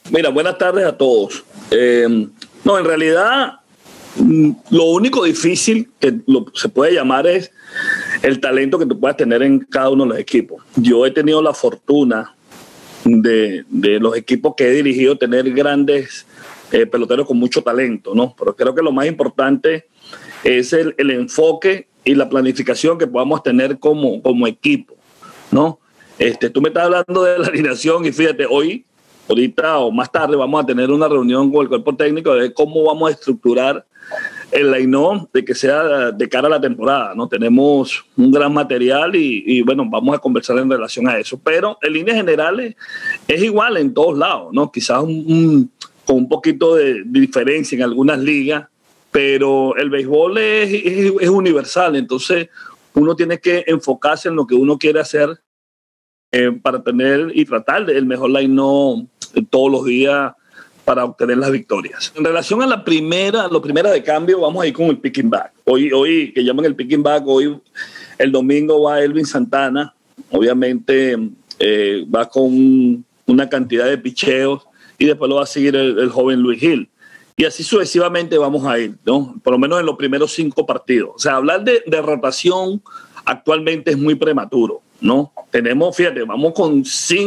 Mira, buenas tardes a todos. No, en realidad, lo único difícil que se puede llamar es el talento que tú puedas tener en cada uno de los equipos. Yo he tenido la fortuna de los equipos que he dirigido tener grandes peloteros con mucho talento, ¿no? Pero creo que lo más importante es el enfoque y la planificación que podamos tener como equipo, ¿no? Tú me estás hablando de la alineación y fíjate, ahorita o más tarde vamos a tener una reunión con el cuerpo técnico de cómo vamos a estructurar el line-up de que sea de cara a la temporada, ¿no? Tenemos un gran material y bueno, vamos a conversar en relación a eso, pero en líneas generales es igual en todos lados, ¿no? Quizás con un poquito de diferencia en algunas ligas, pero el béisbol es universal, entonces uno tiene que enfocarse en lo que uno quiere hacer para tener y tratar del mejor line-up todos los días para obtener las victorias. En relación a lo primera de cambio, vamos a ir con el picking back. Hoy que llaman el picking back, hoy el domingo va Elvin Santana, obviamente va con una cantidad de picheos y después lo va a seguir el joven Luis Gil. Y así sucesivamente vamos a ir, ¿no? Por lo menos en los primeros 5 partidos. O sea, hablar de rotación actualmente es muy prematuro, ¿no? Fíjate, vamos con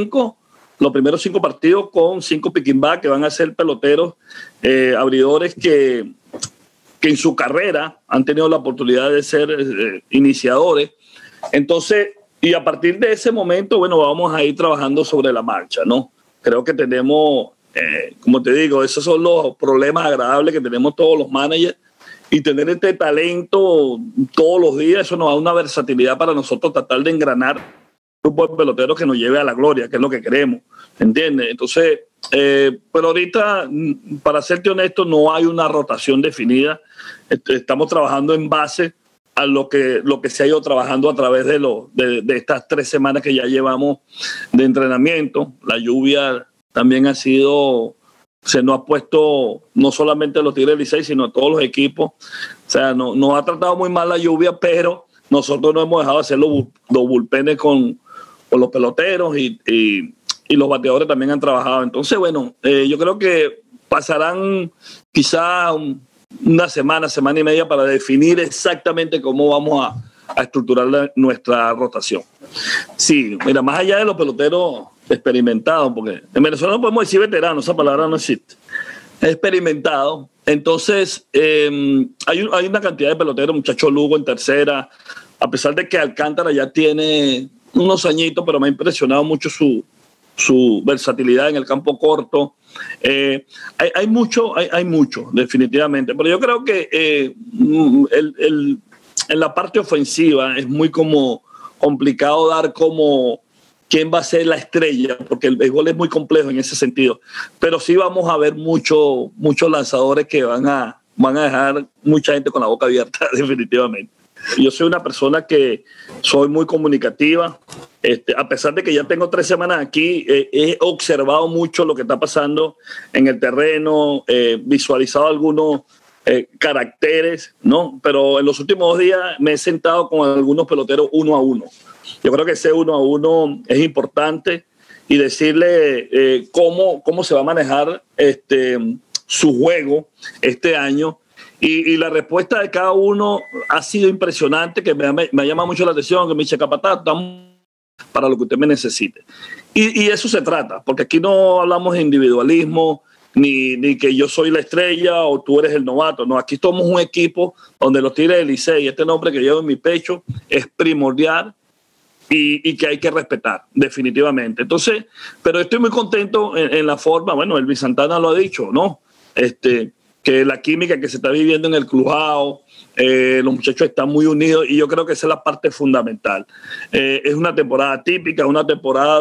los primeros 5 partidos con 5 picking back que van a ser peloteros, abridores que en su carrera han tenido la oportunidad de ser iniciadores. Entonces, y a partir de ese momento, bueno, vamos a ir trabajando sobre la marcha, ¿no? Creo que tenemos, como te digo, esos son los problemas agradables que tenemos todos los managers. Y tener este talento todos los días, eso nos da una versatilidad para nosotros tratar de engranar un grupo de peloteros que nos lleve a la gloria, que es lo que queremos, ¿entiendes? Entonces, pero ahorita, para serte honesto, no hay una rotación definida. Estamos trabajando en base a lo que se ha ido trabajando a través de estas 3 semanas que ya llevamos de entrenamiento. La lluvia también se nos ha puesto no solamente a los Tigres del Licey, sino a todos los equipos. O sea, nos ha tratado muy mal la lluvia, pero nosotros no hemos dejado de hacer los bullpenes con los peloteros y los bateadores también han trabajado. Entonces, bueno, yo creo que pasarán quizá una semana y media para definir exactamente cómo vamos a estructurar nuestra rotación. Sí, mira, más allá de los peloteros experimentados, porque en Venezuela no podemos decir veterano, esa palabra no existe, es experimentado. Entonces hay una cantidad de peloteros, muchacho Lugo en tercera, a pesar de que Alcántara ya tiene unos añitos, pero me ha impresionado mucho su versatilidad en el campo corto. Hay mucho, definitivamente, pero yo creo que en la parte ofensiva es muy complicado dar quién va a ser la estrella, porque el béisbol es muy complejo en ese sentido. Pero sí vamos a ver muchos lanzadores que van a dejar mucha gente con la boca abierta, definitivamente. Yo soy una persona que soy muy comunicativa. A pesar de que ya tengo 3 semanas aquí, he observado mucho lo que está pasando en el terreno, visualizado algunos caracteres, ¿no? Pero en los últimos 2 días me he sentado con algunos peloteros 1 a 1. Yo creo que ese 1 a 1 es importante y decirle cómo se va a manejar su juego este año. Y la respuesta de cada uno ha sido impresionante, que me ha llamado mucho la atención, que me dice, capataz, estamos para lo que usted me necesite. Y eso se trata, porque aquí no hablamos de individualismo, ni que yo soy la estrella o tú eres el novato. No, aquí somos un equipo donde los Tigres del Licey, este nombre que llevo en mi pecho, es primordial y que hay que respetar, definitivamente. Entonces, pero estoy muy contento en la forma, bueno, Elvin Santana lo ha dicho, ¿no? Que la química que se está viviendo en el clubhouse, los muchachos están muy unidos y yo creo que esa es la parte fundamental. Es una temporada típica, una temporada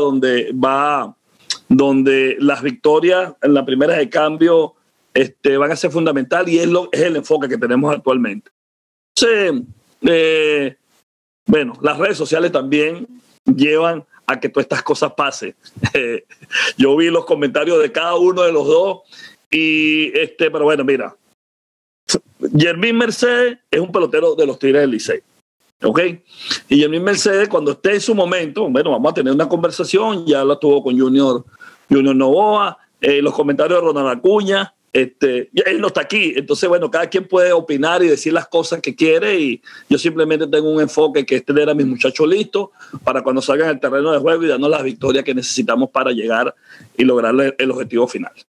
donde las victorias en la primera de cambio van a ser fundamental y es el enfoque que tenemos actualmente. Entonces, bueno, las redes sociales también llevan a que todas estas cosas pasen. Yo vi los comentarios de cada uno de los dos y pero bueno, mira, Yermín Mercedes es un pelotero de los Tigres del Licey, ¿ok? Y Yermín Mercedes, cuando esté en su momento, bueno, vamos a tener una conversación, ya la tuvo con Junior Novoa, los comentarios de Ronald Acuña. Él no está aquí, entonces bueno, cada quien puede opinar y decir las cosas que quiere, y yo simplemente tengo un enfoque que es tener a mis muchachos listos para cuando salgan al terreno de juego y darnos las victorias que necesitamos para llegar y lograr el objetivo final.